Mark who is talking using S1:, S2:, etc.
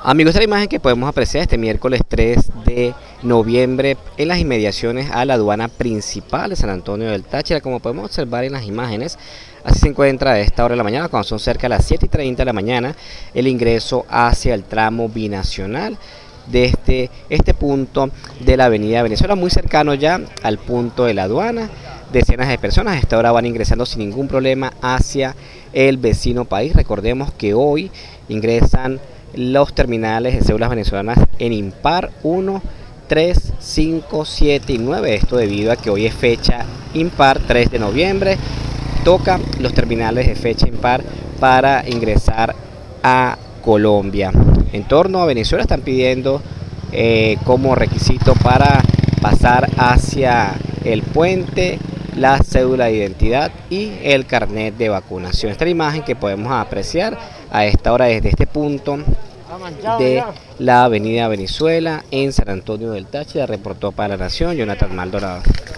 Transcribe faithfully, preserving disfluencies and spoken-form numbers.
S1: Amigos, esta imagen que podemos apreciar este miércoles tres de noviembre en las inmediaciones a la aduana principal de San Antonio del Táchira. Como podemos observar en las imágenes, así se encuentra a esta hora de la mañana, cuando son cerca de las siete y treinta de la mañana, el ingreso hacia el tramo binacional desde este, este punto de la avenida Venezuela, muy cercano ya al punto de la aduana. Decenas de personas a esta hora van ingresando sin ningún problema hacia el vecino país. Recordemos que hoy ingresan los terminales de cédulas venezolanas en impar uno, tres, cinco, siete y nueve. Esto debido a que hoy es fecha impar, tres de noviembre. Toca los terminales de fecha impar para ingresar a Colombia. En torno a Venezuela están pidiendo eh, como requisito para pasar hacia el puente la cédula de identidad y el carnet de vacunación. Esta es la imagen que podemos apreciar a esta hora desde este punto de la avenida Venezuela en San Antonio del Táchira. Reportó para La Nación Jonathan Maldonado.